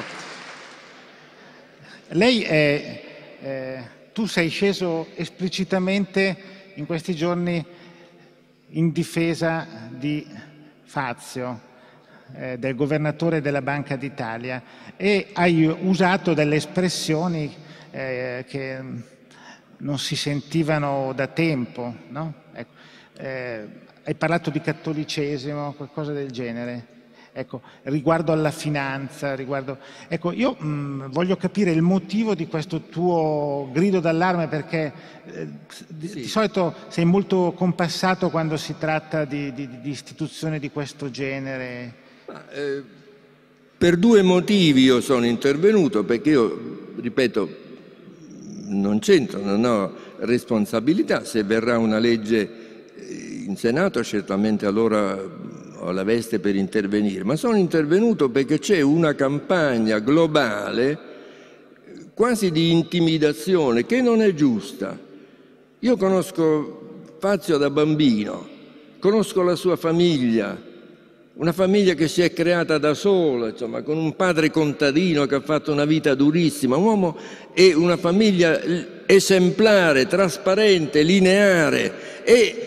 Tu sei sceso esplicitamente in questi giorni in difesa di Fazio, del governatore della Banca d'Italia, e hai usato delle espressioni che non si sentivano da tempo, no? Ecco, hai parlato di cattolicesimo, qualcosa del genere. Ecco, riguardo alla finanza, Ecco, io voglio capire il motivo di questo tuo grido d'allarme, perché di solito sei molto compassato quando si tratta di istituzioni di questo genere. Per due motivi io sono intervenuto, perché io, ripeto, non c'entro, non ho responsabilità. Se verrà una legge in Senato, certamente allora ho la veste per intervenire, ma sono intervenuto perché c'è una campagna globale quasi di intimidazione che non è giusta. Io conosco Fazio da bambino, conosco la sua famiglia, una famiglia che si è creata da sola, insomma, con un padre contadino che ha fatto una vita durissima, un uomo e una famiglia esemplare, trasparente, lineare, e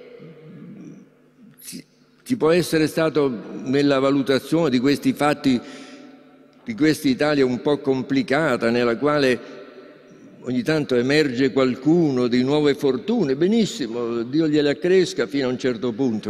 ci può essere stato nella valutazione di questi fatti, di questa Italia un po' complicata, nella quale ogni tanto emerge qualcuno di nuove fortune, benissimo, Dio gliele accresca fino a un certo punto,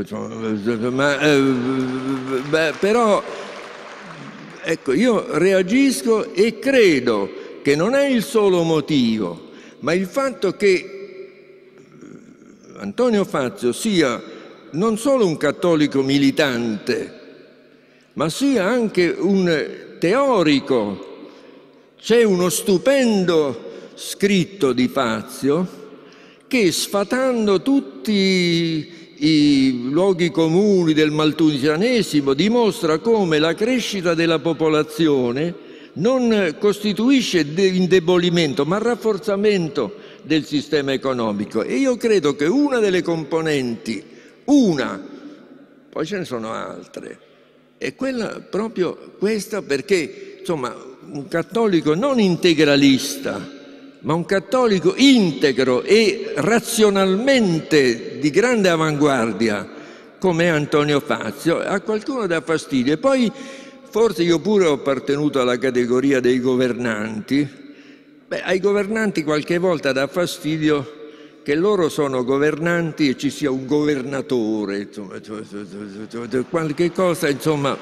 però ecco, io reagisco e credo che non è il solo motivo, ma il fatto che Antonio Fazio sia non solo un cattolico militante, ma sia anche un teorico. C'è uno stupendo scritto di Fazio che, sfatando tutti i luoghi comuni del malthusianesimo, dimostra come la crescita della popolazione non costituisce indebolimento, ma rafforzamento del sistema economico. E io credo che una delle componenti, poi ce ne sono altre, è quella proprio questa, perché insomma un cattolico non integralista, ma un cattolico integro e razionalmente di grande avanguardia come Antonio Fazio, a qualcuno dà fastidio. E poi forse io pure ho appartenuto alla categoria dei governanti. Beh, ai governanti qualche volta dà fastidio che loro sono governanti e ci sia un governatore, insomma, qualche cosa, insomma,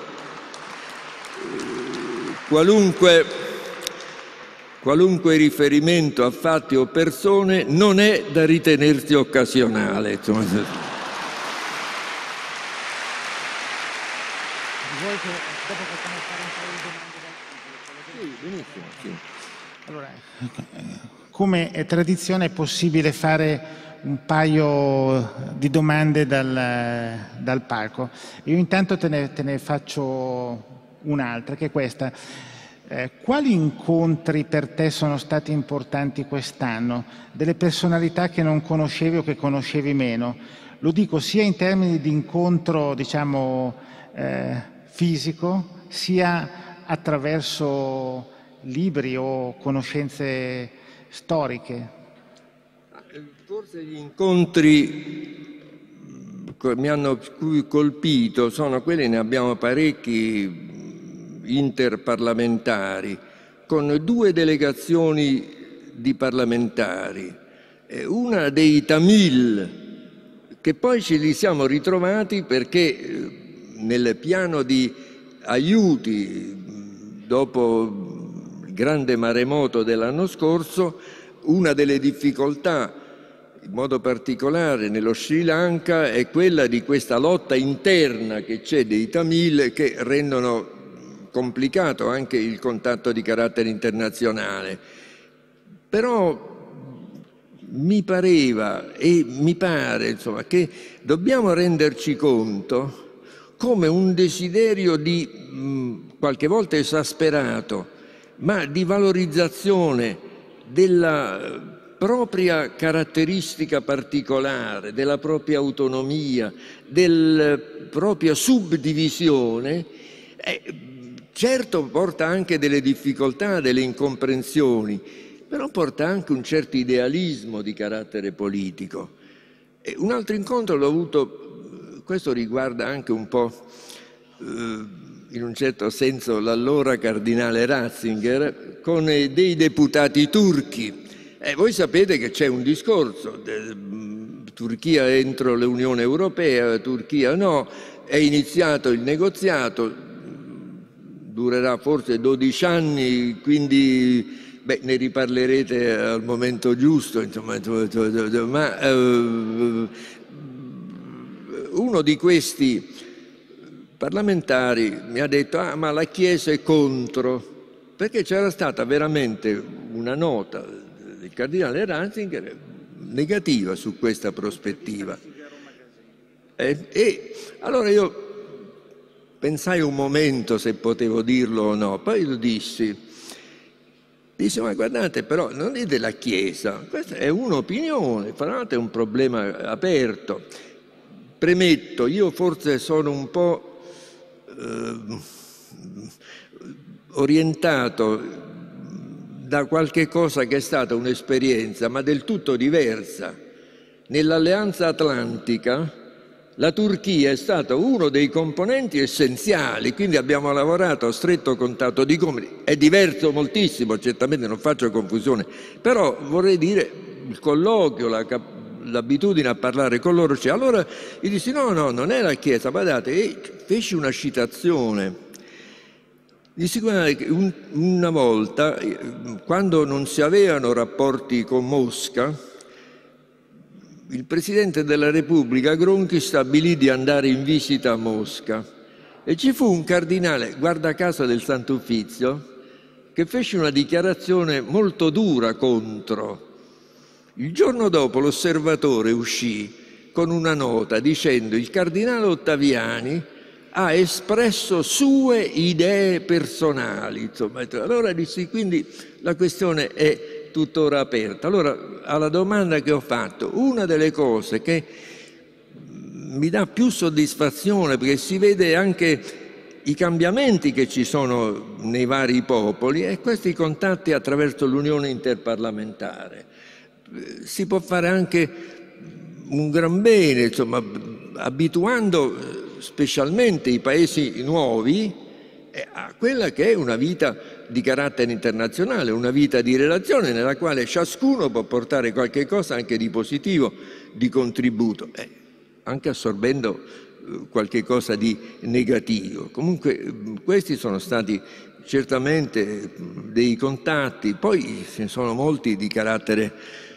qualunque riferimento a fatti o persone non è da ritenersi occasionale, insomma. Allora, come è tradizione, è possibile fare un paio di domande dal palco. Io intanto te ne faccio un'altra, che è questa. Quali incontri per te sono stati importanti quest'anno? Delle personalità che non conoscevi o che conoscevi meno? Lo dico sia in termini di incontro, diciamo, fisico, sia attraverso libri o conoscenze storiche? Forse gli incontri che mi hanno più colpito sono quelli, ne abbiamo parecchi, interparlamentari, con 2 delegazioni di parlamentari, una dei Tamil, che poi ce li siamo ritrovati perché nel piano di aiuti dopo il grande maremoto dell'anno scorso, una delle difficoltà, in modo particolare nello Sri Lanka, è quella di questa lotta interna che c'è dei Tamil, che rendono complicato anche il contatto di carattere internazionale. Però mi pareva e mi pare, insomma, che dobbiamo renderci conto come un desiderio di, qualche volta esasperato, ma di valorizzazione della propria caratteristica particolare, della propria autonomia, della propria subdivisione, certo porta anche delle difficoltà, delle incomprensioni, però porta anche un certo idealismo di carattere politico. E un altro incontro l'ho avuto, questo riguarda anche un po', in un certo senso, l'allora cardinale Ratzinger, con dei deputati turchi. Voi sapete che c'è un discorso, Turchia entro l'Unione Europea, Turchia no, è iniziato il negoziato, durerà forse 12 anni, quindi ne riparlerete al momento giusto, insomma, ma uno di questi parlamentari mi ha detto: ah, ma la Chiesa è contro, perché c'era stata veramente una nota del cardinale Ratzinger negativa su questa prospettiva. E allora io pensai un momento se potevo dirlo o no, poi lo dissi, ma guardate, però non è della Chiesa, questa è un'opinione, fra l'altro è un problema aperto. Premetto, io forse sono un po' orientato da qualche cosa che è stata un'esperienza, ma del tutto diversa. Nell'Alleanza Atlantica la Turchia è stata uno dei componenti essenziali, quindi abbiamo lavorato a stretto contatto di compiti. È diverso moltissimo, certamente non faccio confusione, però vorrei dire il colloquio, l'abitudine a parlare con loro c'è. Allora gli dissi: no, non è la Chiesa, guardate, e feci una citazione. Dissi: guardate, una volta, quando non si avevano rapporti con Mosca, il Presidente della Repubblica Gronchi stabilì di andare in visita a Mosca e ci fu un cardinale, guarda caso del Santo Uffizio, che fece una dichiarazione molto dura contro. Il giorno dopo l'Osservatore uscì con una nota dicendo: il cardinale Ottaviani ha espresso sue idee personali. Insomma, allora dissi, quindi la questione è tuttora aperta. Allora, alla domanda che ho fatto, una delle cose che mi dà più soddisfazione, perché si vede anche i cambiamenti che ci sono nei vari popoli, è questi contatti attraverso l'unione interparlamentare. Si può fare anche un gran bene, insomma, abituando specialmente i paesi nuovi a quella che è una vita di carattere internazionale, una vita di relazione nella quale ciascuno può portare qualche cosa anche di positivo, di contributo, anche assorbendo qualche cosa di negativo. Comunque questi sono stati certamente dei contatti, poi ce ne sono molti di carattere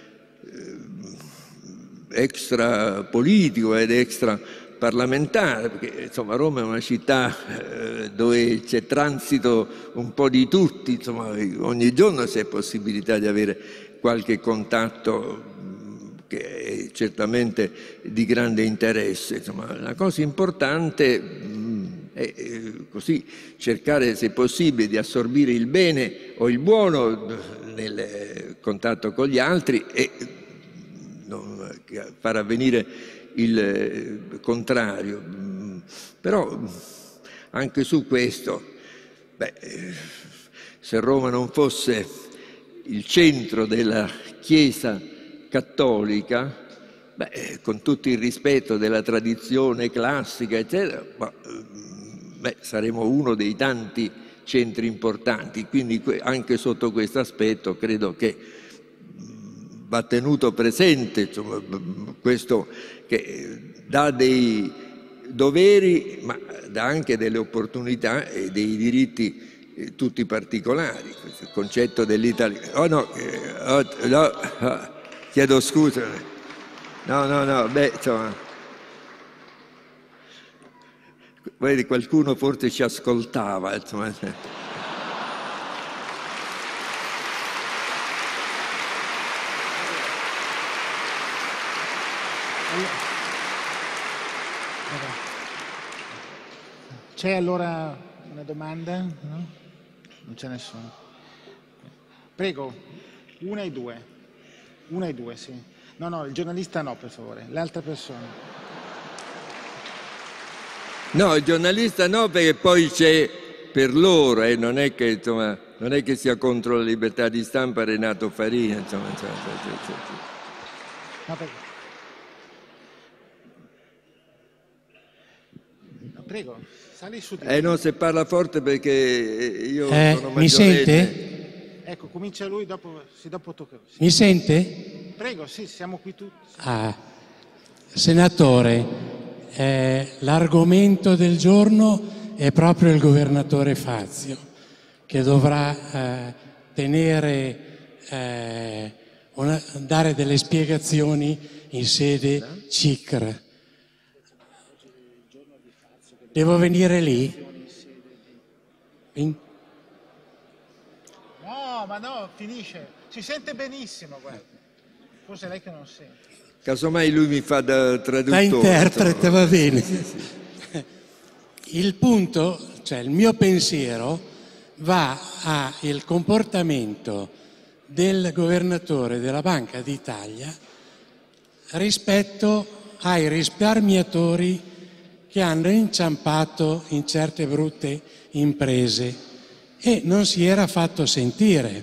extra politico ed extra parlamentare, perché insomma Roma è una città dove c'è transito un po' di tutti, insomma ogni giorno c'è possibilità di avere qualche contatto che è certamente di grande interesse. Insomma, la cosa importante è così cercare, se possibile, di assorbire il bene o il buono nel contatto con gli altri e non far avvenire il contrario. Però anche su questo se Roma non fosse il centro della Chiesa cattolica, con tutto il rispetto della tradizione classica, eccetera, saremo uno dei tanti centri importanti. Quindi anche sotto questo aspetto credo che va tenuto presente, insomma, questo che dà dei doveri, ma dà anche delle opportunità e dei diritti tutti particolari. Il concetto dell'italiano. Chiedo scusa. No, insomma, vedi, qualcuno forse ci ascoltava, insomma. C'è allora una domanda? No? Non c'è nessuno. Prego, una e due, sì. No, il giornalista no, per favore, l'altra persona. No, il giornalista no, perché poi c'è per loro, non è che, insomma, non è che sia contro la libertà di stampa Renato Farina, insomma. No, prego, sali su. No, se parla forte perché io sono maggiorenne. Mi sente? Ecco, comincia lui, dopo tocca. Sì. Mi sente? Prego, sì, siamo qui tutti. Senatore, l'argomento del giorno è proprio il governatore Fazio, che dovrà dare delle spiegazioni in sede CICR. Devo venire lì? No, ma no, finisce. Si sente benissimo, guarda. Forse è lei che non sente. Casomai lui mi fa da traduttore. Da interprete, va bene. Sì. Il punto, cioè il mio pensiero, va al comportamento del governatore della Banca d'Italia rispetto ai risparmiatori che hanno inciampato in certe brutte imprese e non si era fatto sentire.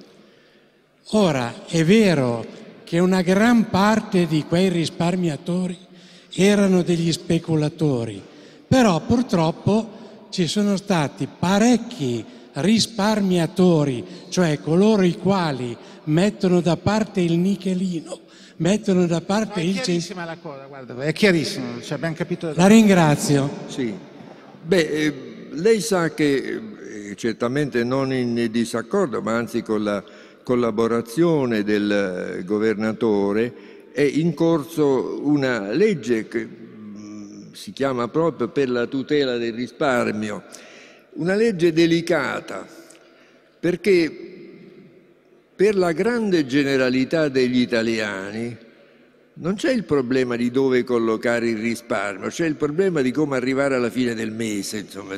Ora, è vero che una gran parte di quei risparmiatori erano degli speculatori, però purtroppo ci sono stati parecchi risparmiatori, cioè coloro i quali mettono da parte il nichelino, mettono da parte il... È chiarissima la cosa, guarda, è chiarissimo, cioè abbiamo capito... La ringrazio. Sì. Lei sa che certamente non in disaccordo, ma anzi con la collaborazione del governatore è in corso una legge che si chiama proprio per la tutela del risparmio, una legge delicata perché per la grande generalità degli italiani non c'è il problema di dove collocare il risparmio, c'è il problema di come arrivare alla fine del mese, insomma.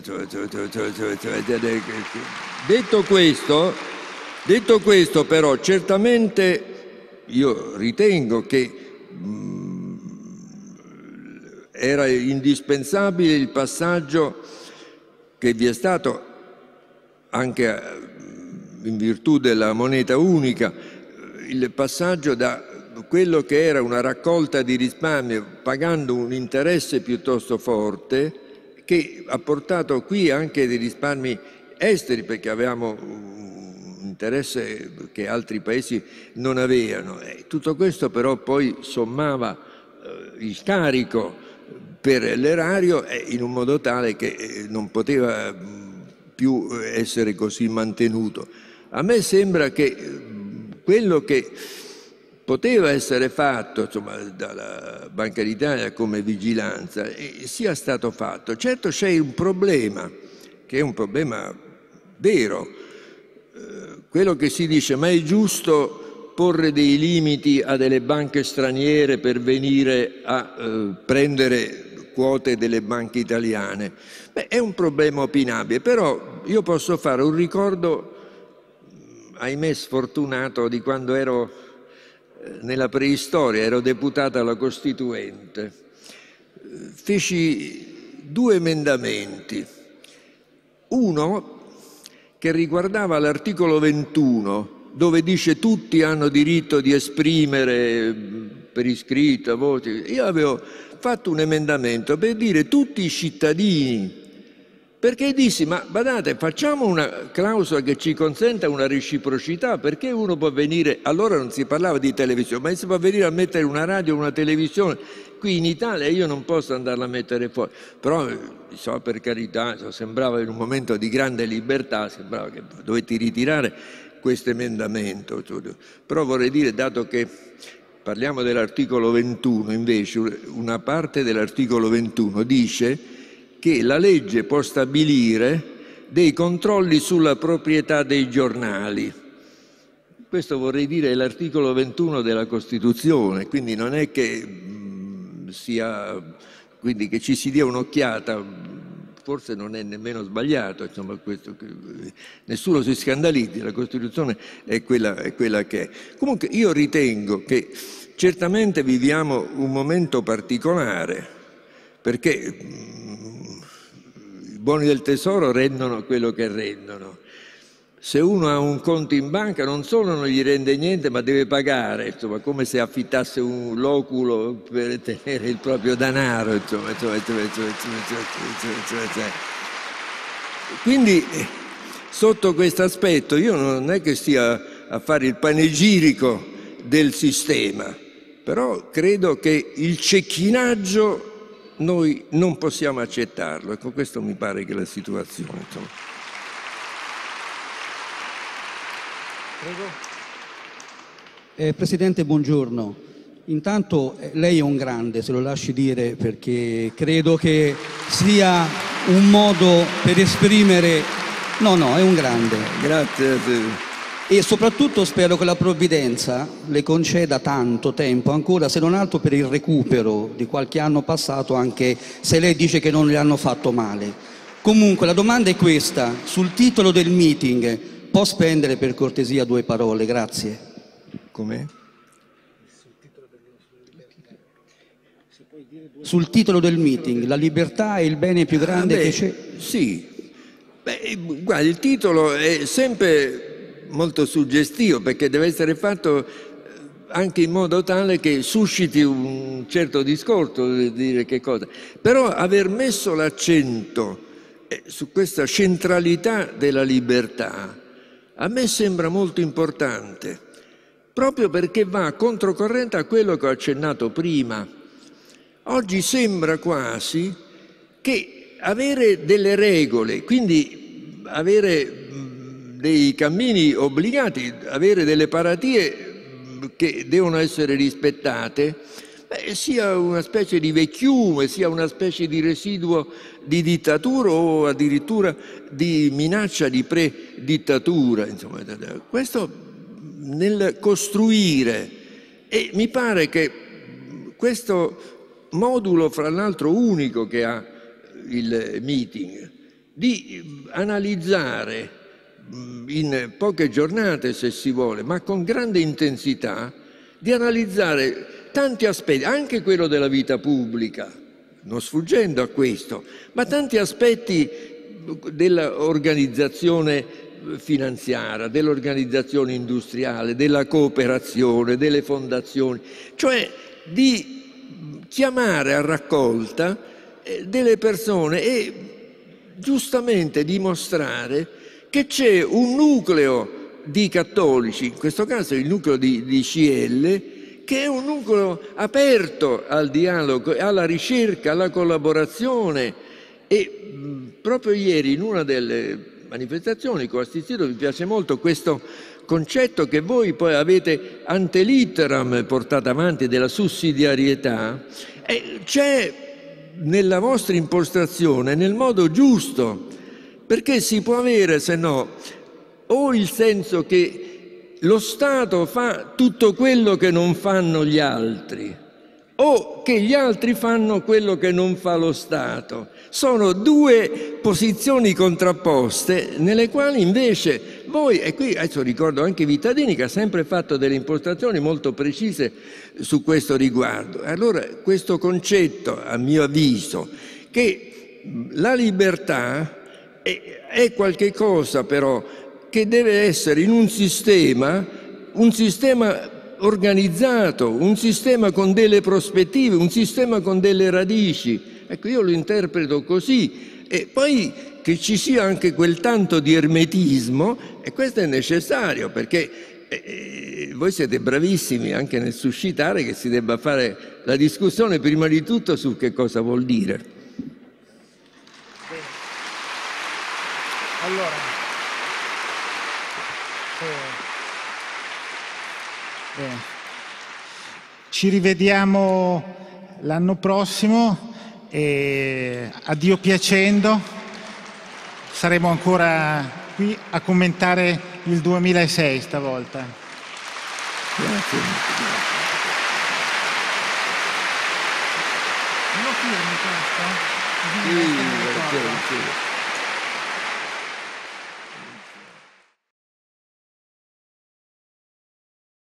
Detto questo, però, certamente io ritengo che era indispensabile il passaggio che vi è stato anche in virtù della moneta unica, il passaggio da quello che era una raccolta di risparmio pagando un interesse piuttosto forte, che ha portato qui anche dei risparmi esteri, perché avevamo interesse che altri paesi non avevano. Tutto questo però poi sommava il carico per l'erario in un modo tale che non poteva più essere così mantenuto. A me sembra che quello che poteva essere fatto, insomma, dalla Banca d'Italia come vigilanza sia stato fatto. Certo c'è un problema, che è un problema vero, quello che si dice: ma è giusto porre dei limiti a delle banche straniere per venire a prendere quote delle banche italiane? È un problema opinabile, però io posso fare un ricordo, ahimè sfortunato, di quando ero nella preistoria, ero deputato alla Costituente. Feci 2 emendamenti, uno che riguardava l'articolo 21, dove dice tutti hanno diritto di esprimere per iscritto a voti. Io avevo fatto un emendamento per dire tutti i cittadini, perché dissi, ma badate, facciamo una clausola che ci consenta una reciprocità, perché uno può venire, allora non si parlava di televisione, ma si può venire a mettere una radio o una televisione qui in Italia, io non posso andarla a mettere fuori. Però, so, per carità, sembrava in un momento di grande libertà, sembrava che dovetti ritirare questo emendamento. Però vorrei dire, dato che parliamo dell'articolo 21, invece, una parte dell'articolo 21 dice che la legge può stabilire dei controlli sulla proprietà dei giornali. Questo vorrei dire è l'articolo 21 della Costituzione, quindi non è che quindi che ci si dia un'occhiata, forse non è nemmeno sbagliato, insomma, nessuno si scandalizzi, la Costituzione è quella che è. Comunque io ritengo che certamente viviamo un momento particolare, perché i buoni del tesoro rendono quello che rendono. Se uno ha un conto in banca non solo non gli rende niente, ma deve pagare, insomma, come se affittasse un loculo per tenere il proprio denaro, insomma. Quindi sotto questo aspetto io non è che stia a fare il panegirico del sistema, però credo che il cecchinaggio noi non possiamo accettarlo. Ecco, questo mi pare che è la situazione. Insomma. Prego. Presidente, buongiorno. Intanto lei è un grande, se lo lasci dire, perché credo che sia un modo per esprimere... No, è un grande. Grazie. E soprattutto spero che la provvidenza le conceda tanto tempo ancora, se non altro per il recupero di qualche anno passato, anche se lei dice che non le hanno fatto male. Comunque la domanda è questa: sul titolo del meeting può spendere per cortesia 2 parole? Grazie. Com'è? Sul titolo del meeting, la libertà è il bene più grande che c'è? Sì. Guarda, il titolo è sempre molto suggestivo, perché deve essere fatto anche in modo tale che susciti un certo discorso, dire che cosa. Però aver messo l'accento su questa centralità della libertà a me sembra molto importante, proprio perché va controcorrente a quello che ho accennato prima. Oggi sembra quasi che avere delle regole, quindi avere dei cammini obbligati, avere delle paratie che devono essere rispettate, sia una specie di vecchiume, sia una specie di residuo di dittatura o addirittura di minaccia di pre-dittatura. Insomma, questo nel costruire, e mi pare che questo modulo, fra l'altro unico che ha il meeting, di analizzare in poche giornate, se si vuole, ma con grande intensità, di analizzare tanti aspetti, anche quello della vita pubblica, non sfuggendo a questo, ma tanti aspetti dell'organizzazione finanziaria, dell'organizzazione industriale, della cooperazione, delle fondazioni, cioè di chiamare a raccolta delle persone e giustamente dimostrare che c'è un nucleo di cattolici, in questo caso il nucleo di CL, che è un nucleo aperto al dialogo, alla ricerca, alla collaborazione. E proprio ieri in una delle manifestazioni che ho assistito mi piace molto questo concetto che voi poi avete ante litteram portato avanti, della sussidiarietà, c'è nella vostra impostazione nel modo giusto, perché si può avere, se no, o il senso che lo Stato fa tutto quello che non fanno gli altri, o che gli altri fanno quello che non fa lo Stato. Sono due posizioni contrapposte nelle quali invece voi, e qui adesso ricordo anche Vittadini che ha sempre fatto delle impostazioni molto precise su questo riguardo. Allora questo concetto, a mio avviso, che la libertà è qualche cosa però che deve essere in un sistema organizzato, un sistema con delle prospettive, un sistema con delle radici. Ecco, io lo interpreto così. E poi che ci sia anche quel tanto di ermetismo, e questo è necessario, perché voi siete bravissimi anche nel suscitare che si debba fare la discussione prima di tutto su che cosa vuol dire. Allora, ci rivediamo l'anno prossimo e a Dio piacendo saremo ancora qui a commentare il 2006 stavolta. Grazie. Non lo firmi questo? Sì.